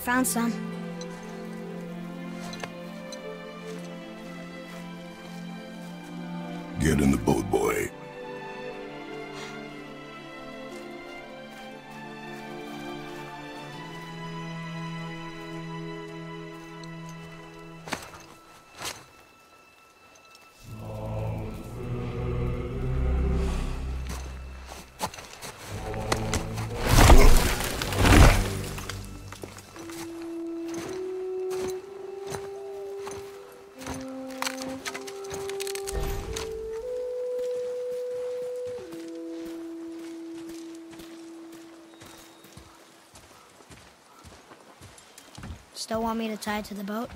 found some. Get in the boat, boy. Still want me to tie it to the boat?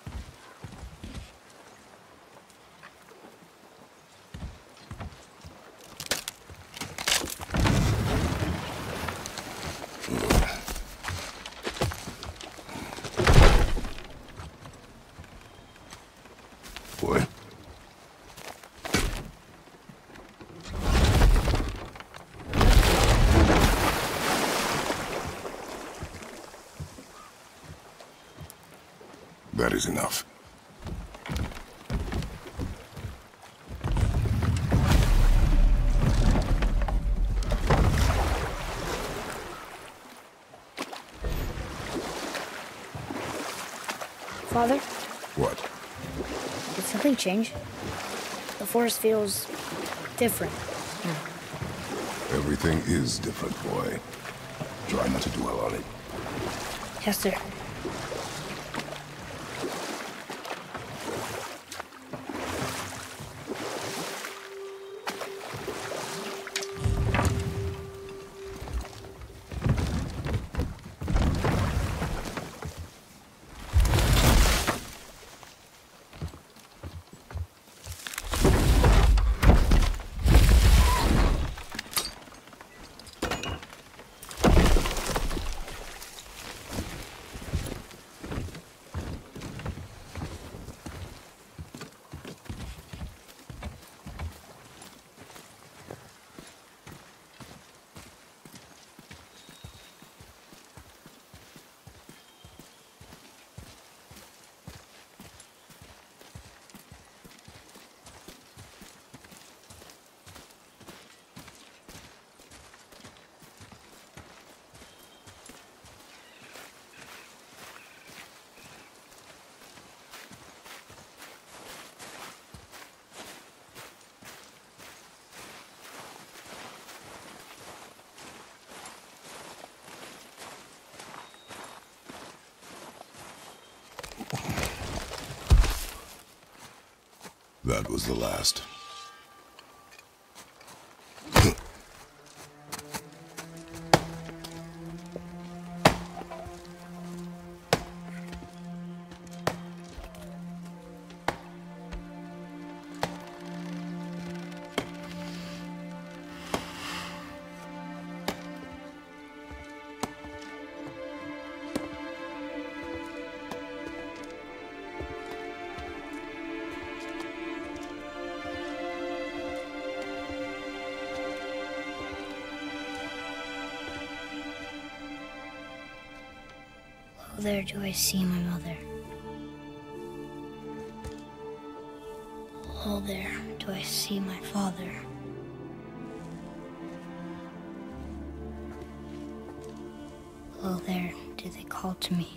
Boy. That is enough. Father, What? did something change? The forest feels different. Everything is different, boy. Try not to dwell on it. Yes, sir. That was the last. Oh, there do I see my mother. Oh, there do I see my father. Oh, there do they call to me.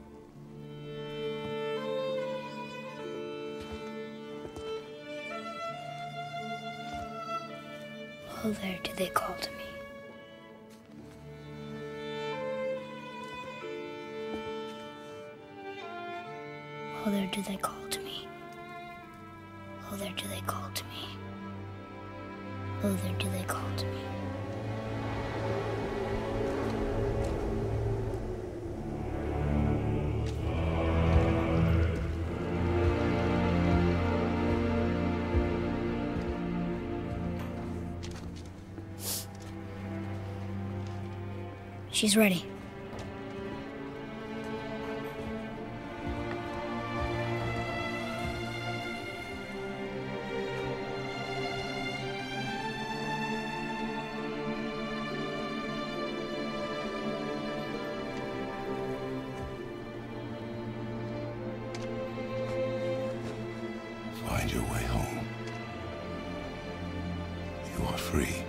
Oh, there do they call to me. Oh, there do they call to me. Oh, there do they call to me. Oh, there do they call to me. She's ready. free.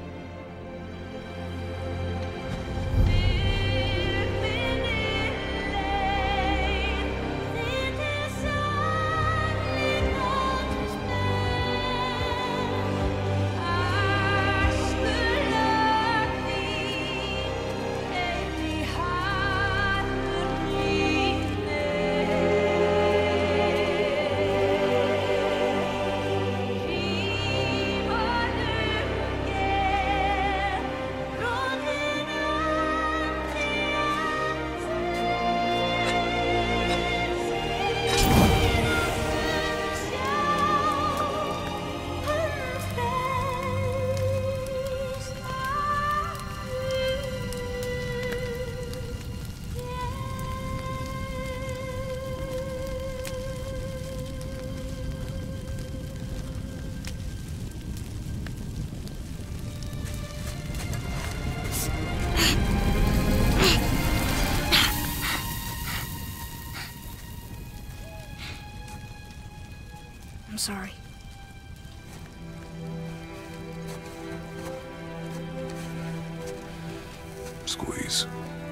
I'm sorry. Squeeze.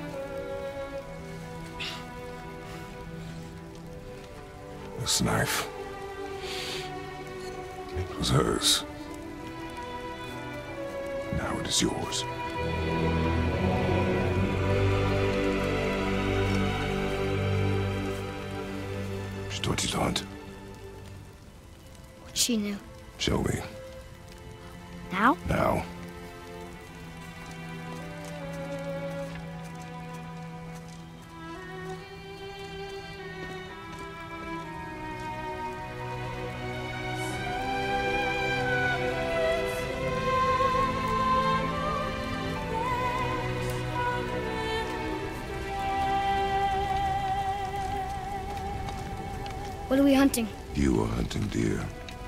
This knife. It was hers. Now it is yours. She taught you to hunt. She knew. Show me. Now? Now. What are we hunting? You are hunting deer.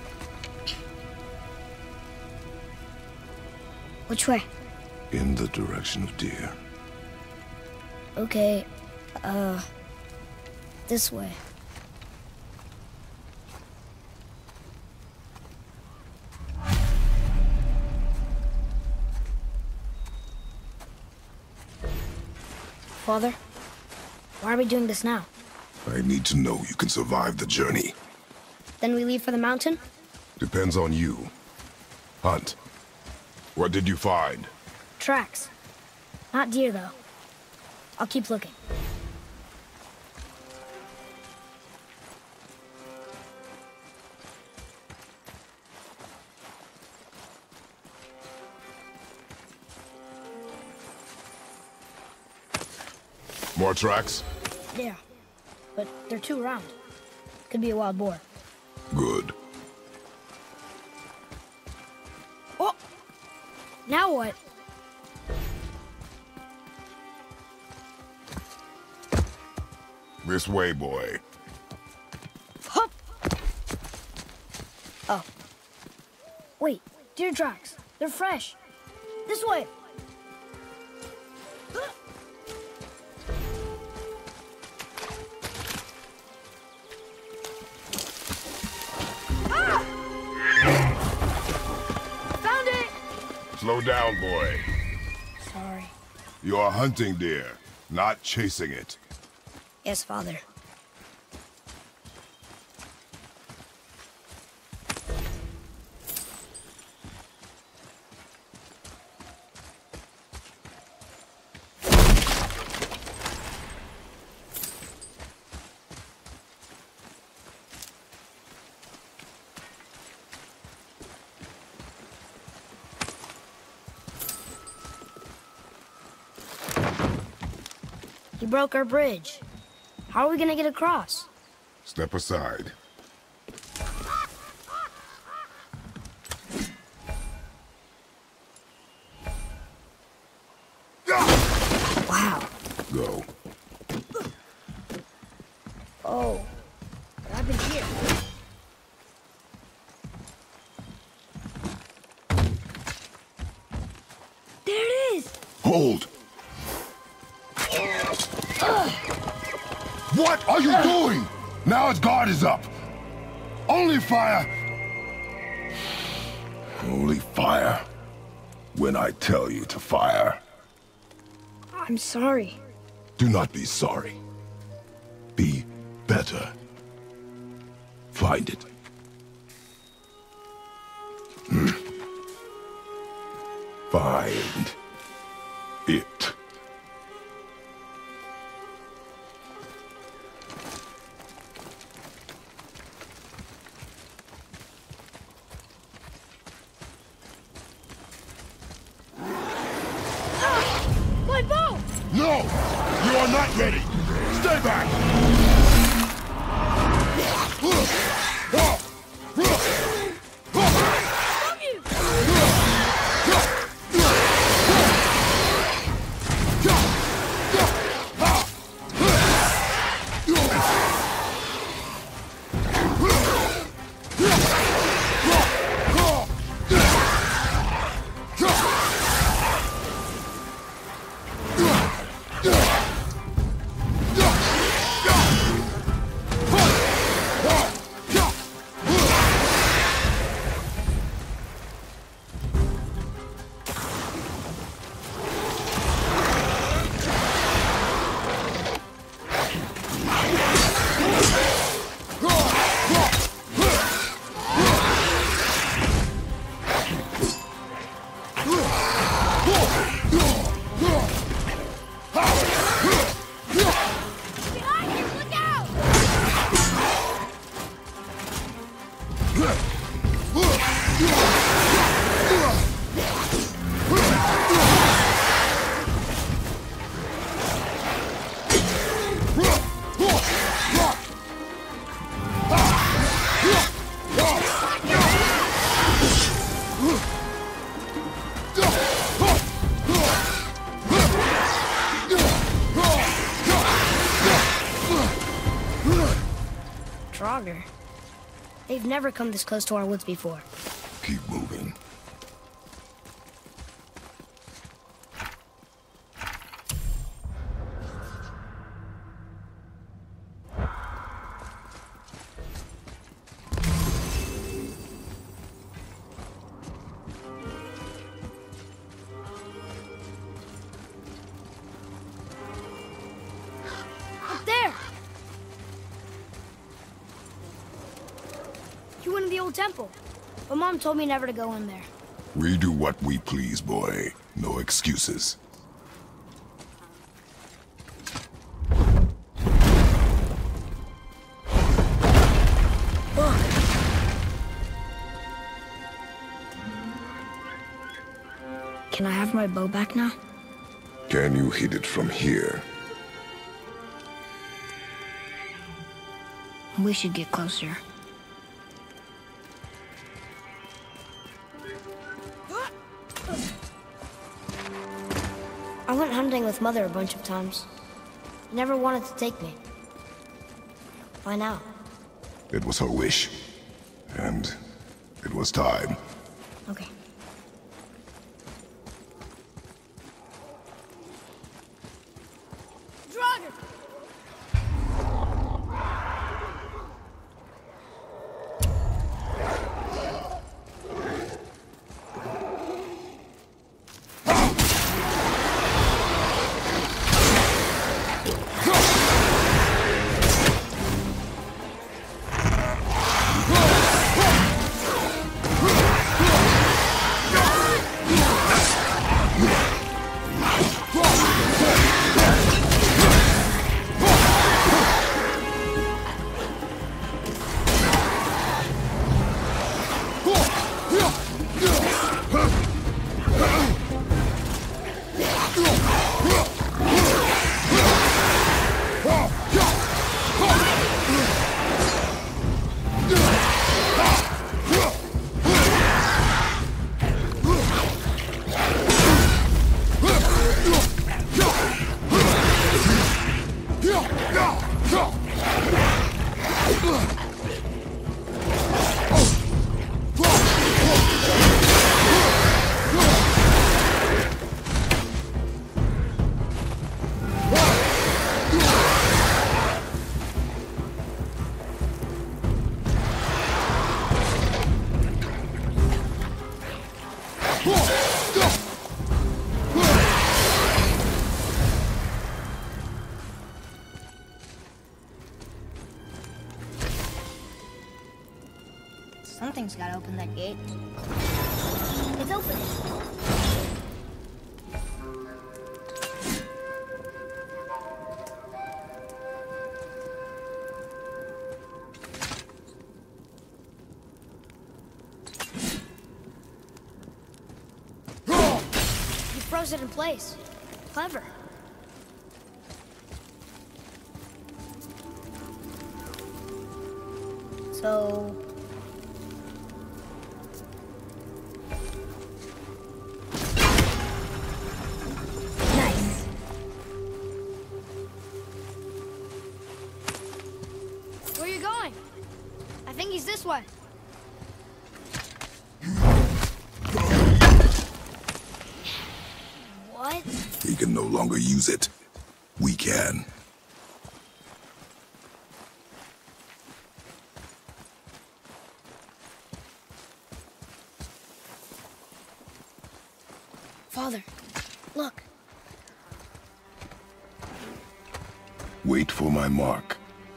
Which way? In the direction of deer. Okay, this way. Father, why are we doing this now? I need to know you can survive the journey. Then we leave for the mountain? Depends on you. Hunt. What did you find? Tracks. Not deer, though. I'll keep looking. More tracks? Yeah, but they're too round. Could be a wild boar. Good. Oh! Now what? This way, boy. Hup! Oh. Wait, deer tracks. They're fresh. This way! Ah! Found it! Slow down, boy. Sorry. You are hunting deer, not chasing it. Yes, Father. He broke our bridge. How are we gonna get across? Step aside. Wow. Go. Oh, what happened here? There it is! Hold! What are you doing? Now its guard is up. Only fire. Only fire. when I tell you to fire. I'm sorry. Do not be sorry. Be better. Find it. Find it. My bow! No! You are not ready! Stay back! Draugr. They've never come this close to our woods before. Keep moving. Up there! You went to the old temple, but Mom told me never to go in there. We do what we please, boy. No excuses. Can I have my bow back now? Can you hit it from here? We should get closer. I went hunting with Mother a bunch of times. She never wanted to take me. Why now? It was her wish. And it was time. Okay. Draugr! Someone's gotta open that gate. It's open. You froze it in place. Clever. So... nice. Where are you going? I think he's this way. What? He can no longer use it. We can. Father, look. Wait for my mark.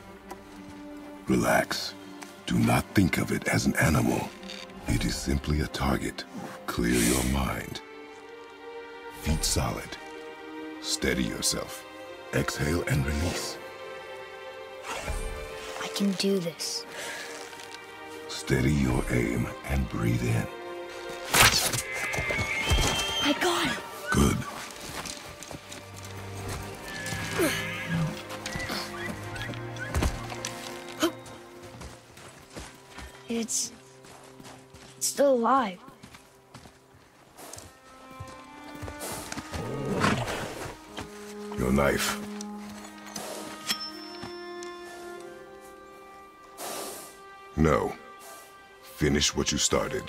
Relax. Do not think of it as an animal. It is simply a target. Clear your mind. Feet solid. Steady yourself. Exhale and release. I can do this. Steady your aim and breathe in. I got it. Good. It's still alive. Your knife. No. Finish what you started.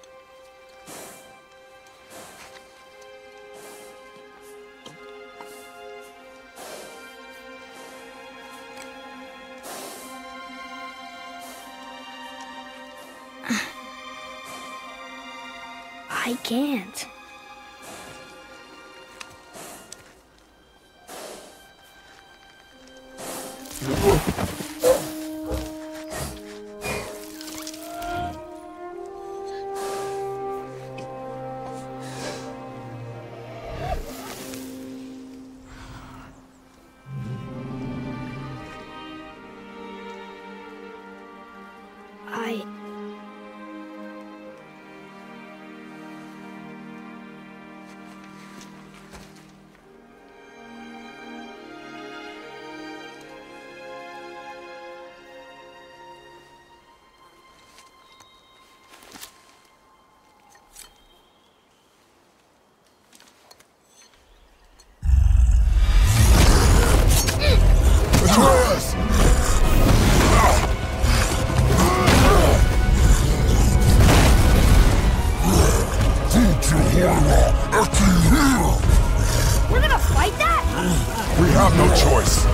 I can't. Tress! We're gonna fight that? We have no choice.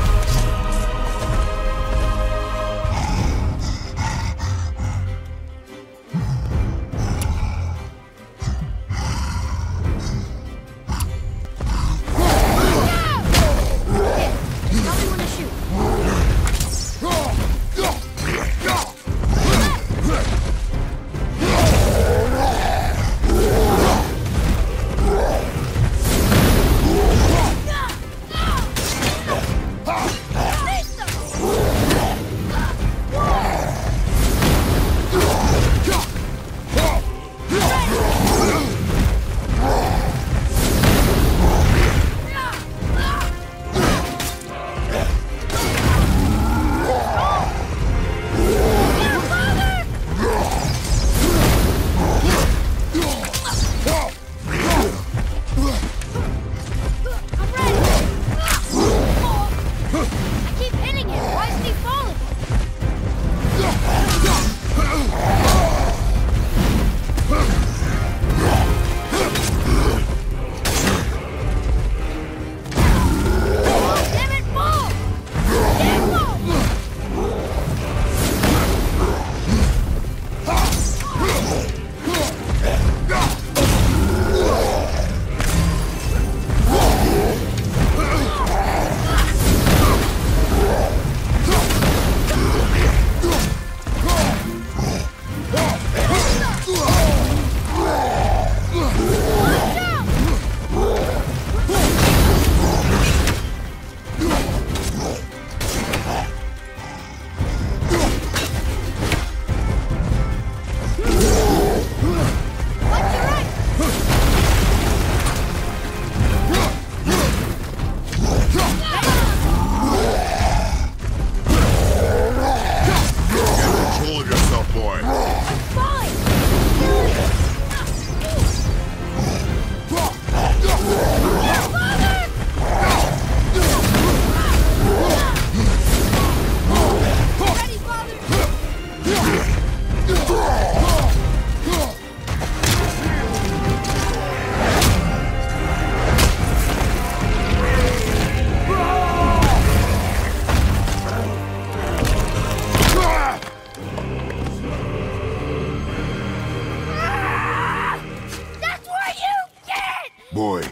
Boy.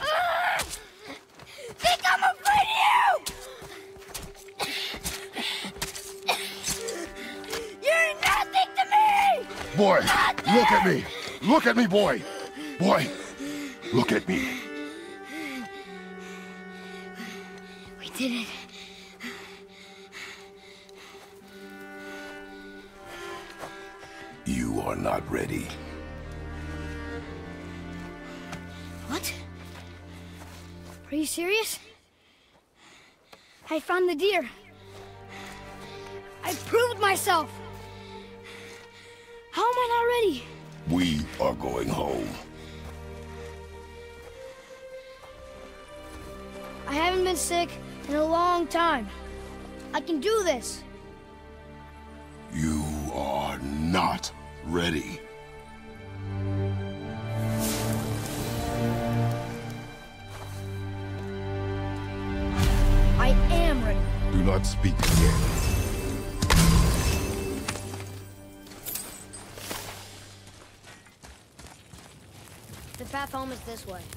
Think I'm afraid of you! You're nothing to me! Boy, nothing! look at me! Look at me, boy! Boy, look at me. We did it. You are not ready. What? Are you serious? I found the deer. I proved myself. How am I not ready? We are going home. I haven't been sick in a long time. I can do this. You are not ready. I am ready. Do not speak again. The path home is this way.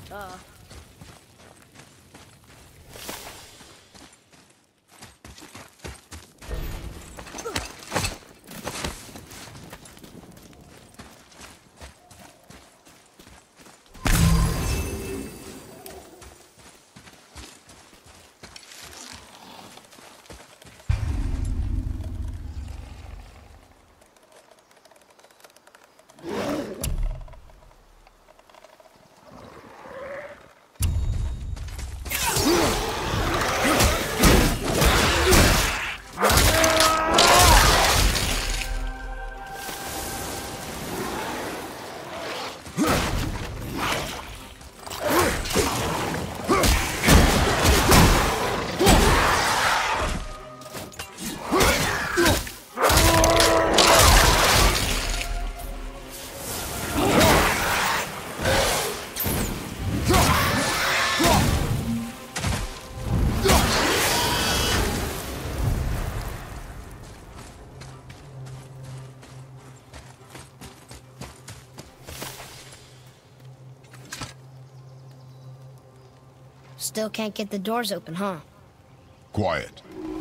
Still can't get the doors open, huh? Quiet.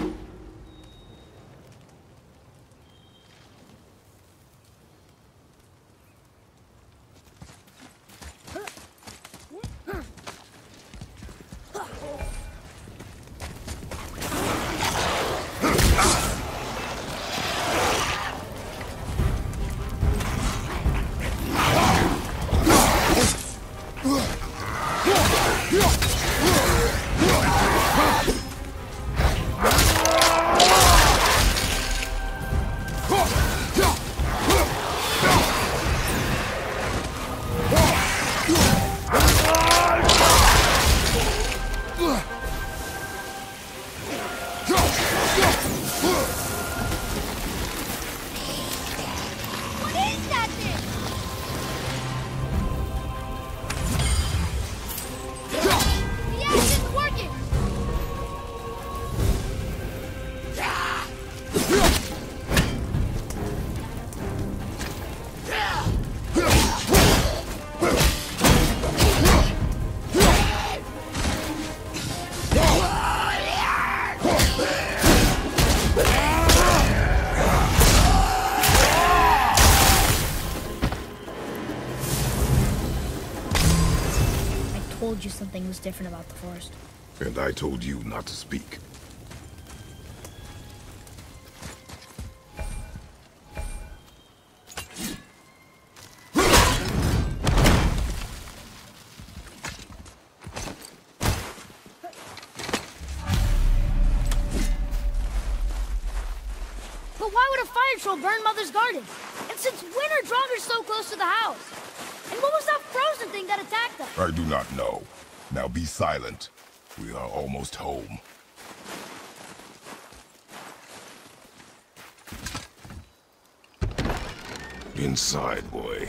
I told you something was different about the forest. And I told you not to speak. But why would a fire troll burn Mother's garden? And since when are Draugrs so close to the house? And what was that frozen thing that attacked us? I do not know. Now be silent. We are almost home. Inside, boy.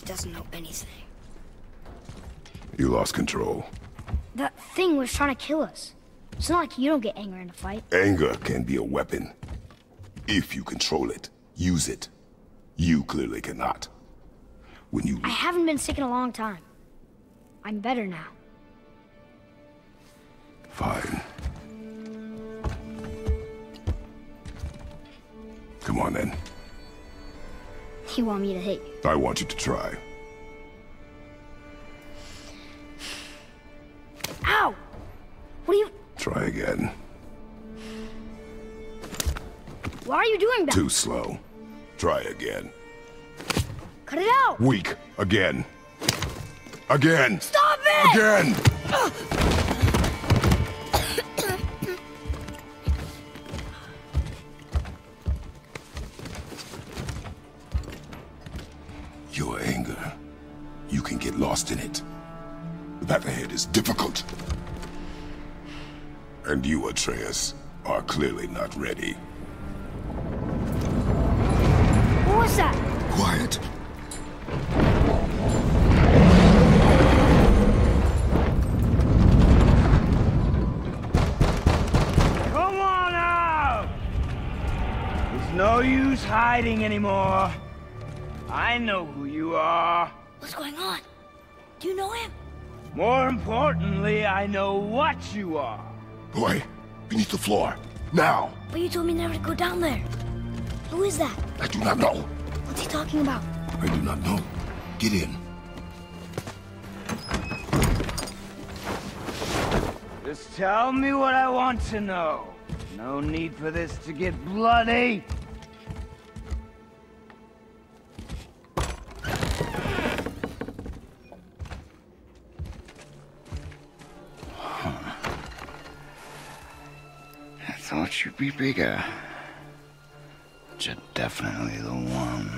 He doesn't know anything. You lost control. That thing was trying to kill us. It's not like you don't get angry in a fight. Anger can be a weapon. If you control it, use it. You clearly cannot. When you... I haven't been sick in a long time. I'm better now. Fine. Come on then. You want me to hit you? I want you to try. Ow! What are you... Try again. Why are you doing that? Too slow. Try again. Cut it out! Weak. Again. Again! Stop it! Again! Your anger. You can get lost in it. The path ahead is difficult. And you, Atreus, are clearly not ready. What was that? Quiet. Come on out! There's no use hiding anymore. I know who you are. What's going on? Do you know him? More importantly, I know what you are. Boy, beneath the floor. Now! But you told me never to go down there. Who is that? I do not know. What's he talking about? I do not know. Get in. Just tell me what I want to know. No need for this to get bloody. I thought you'd be bigger. But you're definitely the one.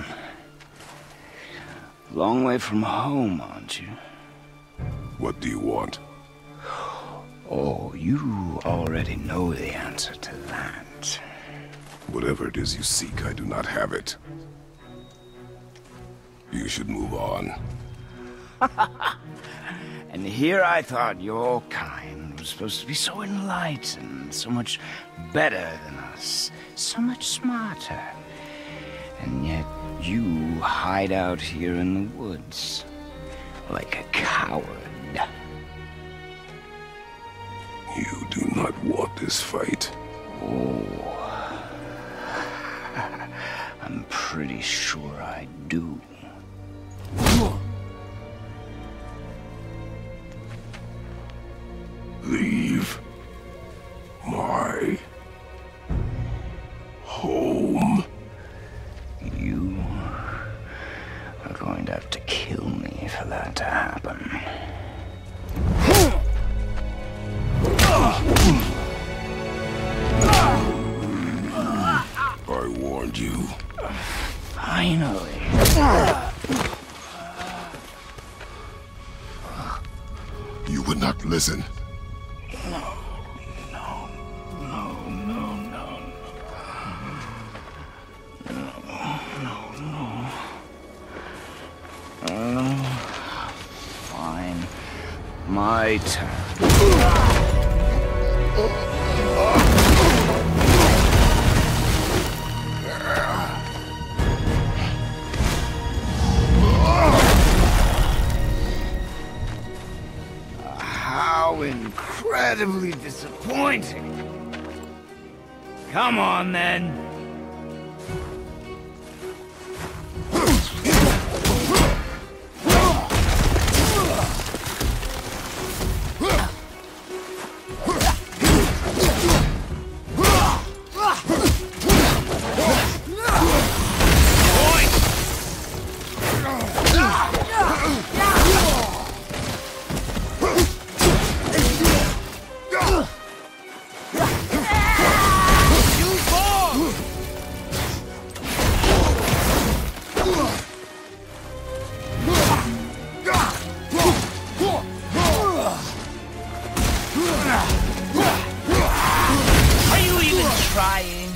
Long way from home, aren't you? What do you want? Oh, you already know the answer to that. Whatever it is you seek, I do not have it. You should move on. And here I thought your kind was supposed to be so enlightened, so much better than us, so much smarter. And yet you hide out here in the woods, like a coward. You do not want this fight. Oh, I'm pretty sure I do. Leave my home. You are going to have to kill me for that to happen. I warned you. Finally. You would not listen. Fine. My turn. How incredibly disappointing. Come on, then. Are you even trying?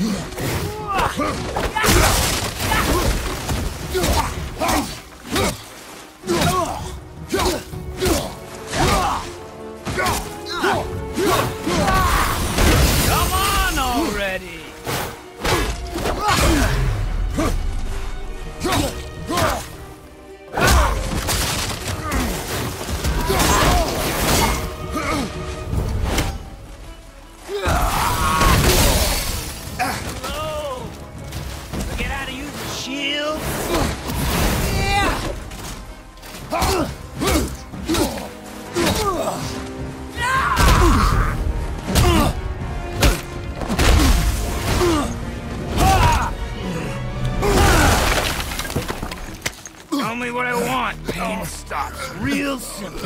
pain stops real simple.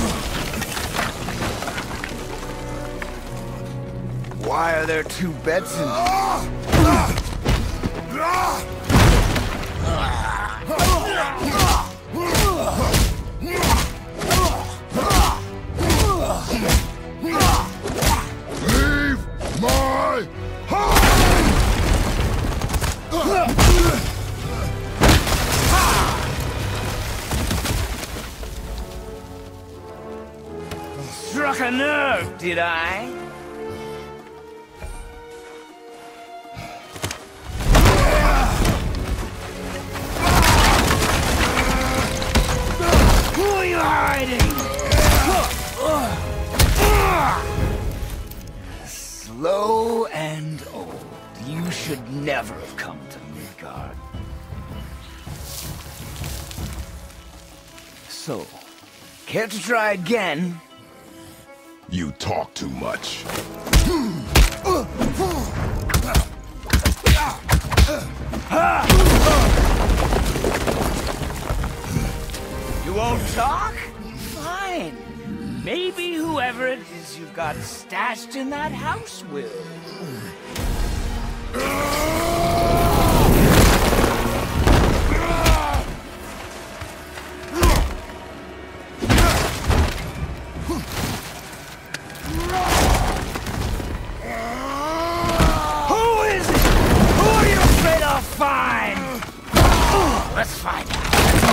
Why are there two beds in here? Leave my house! Struck a nerve, did I? Who are you hiding? Slow and old. You should never have come to Midgard. So, care to try again? You talk too much. You won't talk? Fine. Maybe whoever it is you've got stashed in that house will. Who is it? Who are you afraid I'll find? Let's find out.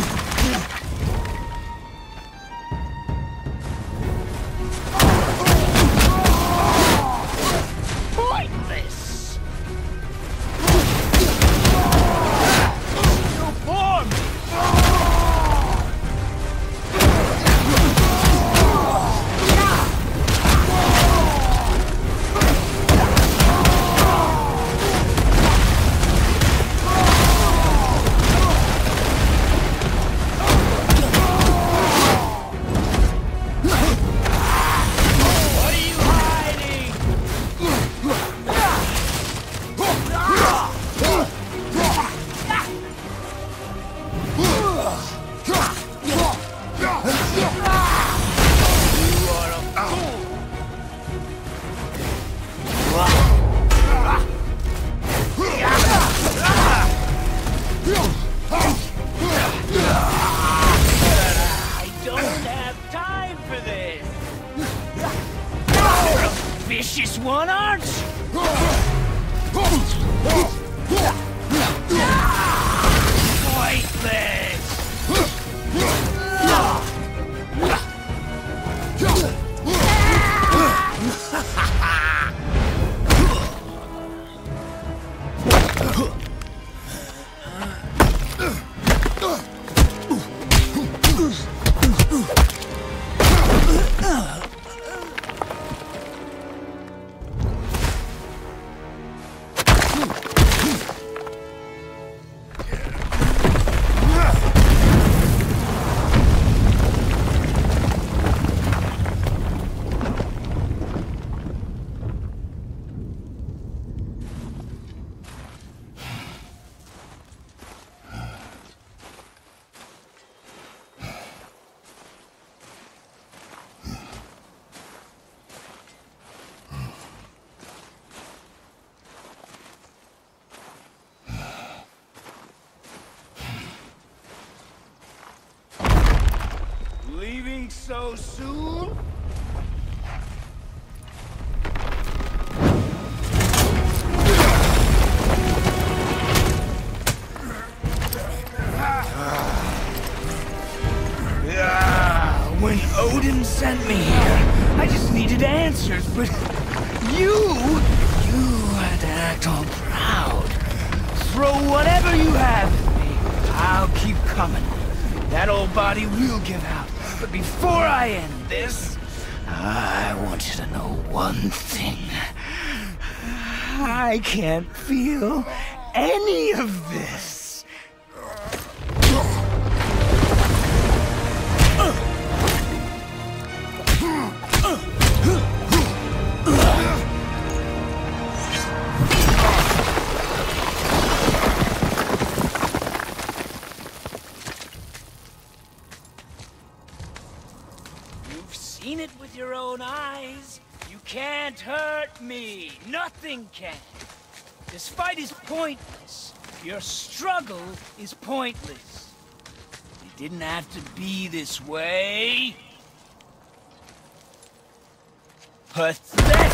Pointless! You bore me! What are you hiding? You are a fool! I don't have time for this! You're a vicious one, aren't you? Pointless! Leaving so soon? When Odin sent me here, I just needed answers, but you had to act all proud. Throw whatever you have at me. I'll keep coming. That old body will give out. But before I end this, I want you to know one thing. I can't feel any of this. You can't hurt me. Nothing can. This fight is pointless. Your struggle is pointless. It didn't have to be this way. Pathetic!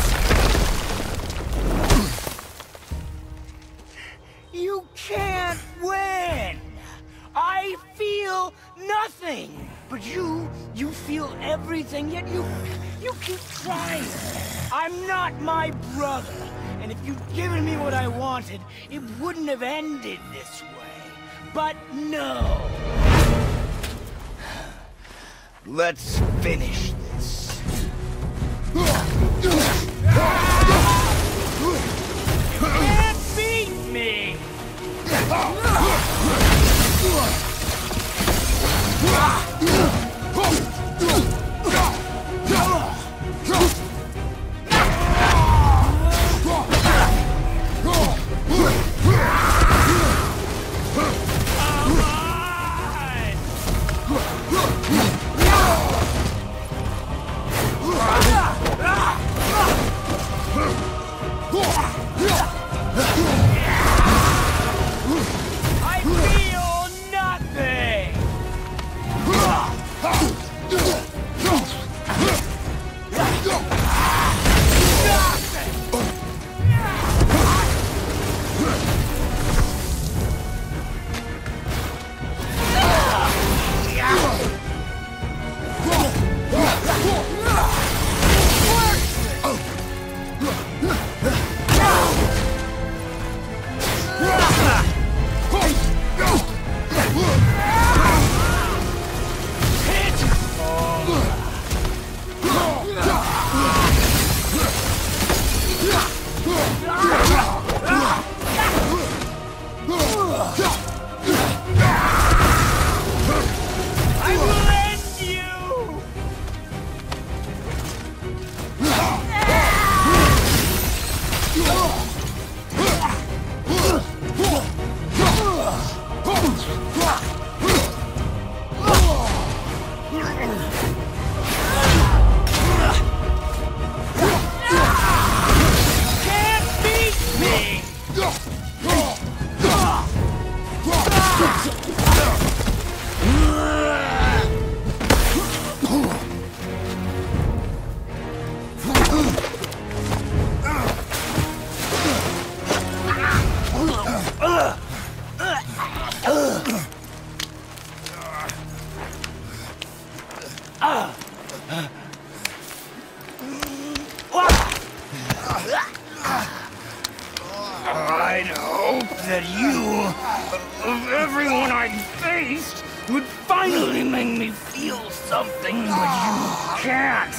You can't win! I feel nothing! But you feel everything, yet you keep trying. I'm not my brother, and if you'd given me what I wanted, it wouldn't have ended this way. But no! Let's finish this. Can't beat me! I feel nothing! I will end you! Can't beat me! I'd hope that you, of everyone I'd faced, would finally make me feel something, but you can't.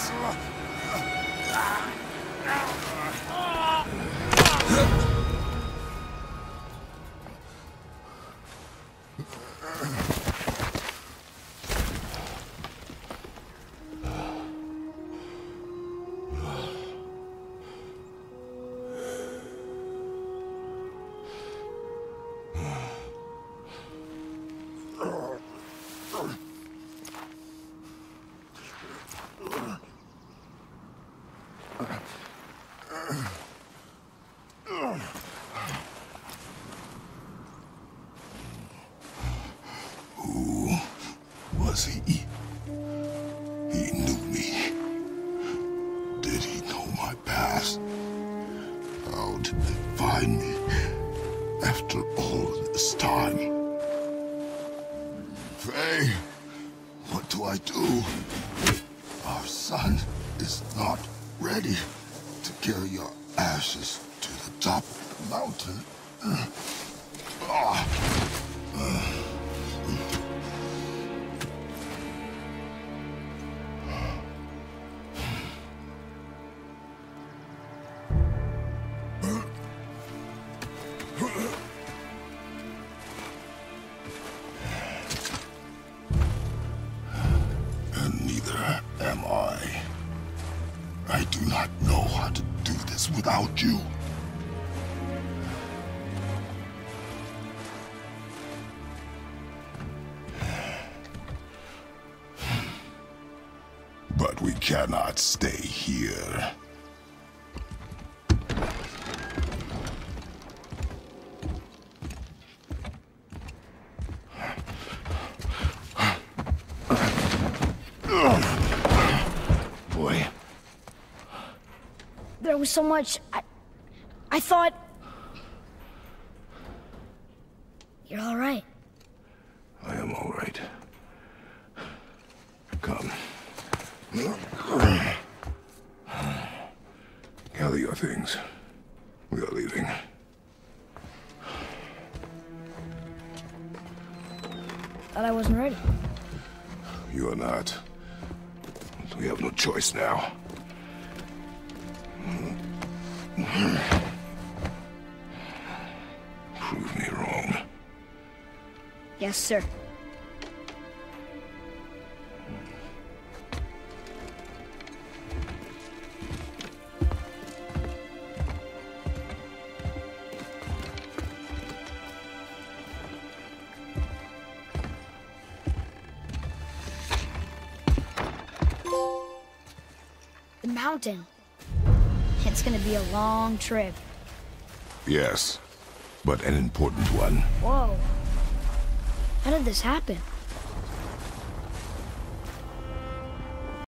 Was he? He knew me. Did he know my past? How did they find me after all this time? Faye, what do I do? Our son is not ready to carry your ashes to the top of the mountain. And neither am I. I do not know how to do this without you. But we cannot stay here. There was so much... I thought... You're all right. I am all right. Come. Gather your things. We are leaving. Thought I wasn't ready. You are not. We have no choice now. Prove me wrong. Yes, sir. The mountain. It's gonna be a long trip. Yes, but an important one. Whoa. How did this happen?